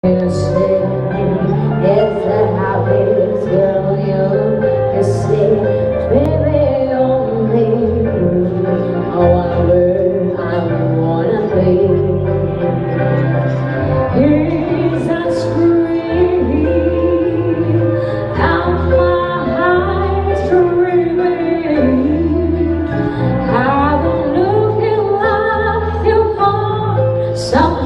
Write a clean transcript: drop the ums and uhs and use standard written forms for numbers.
It's the happiest girl you can see, baby, only however I wanna be. Here's a scream out my eyes dreaming. I've been looking like you for some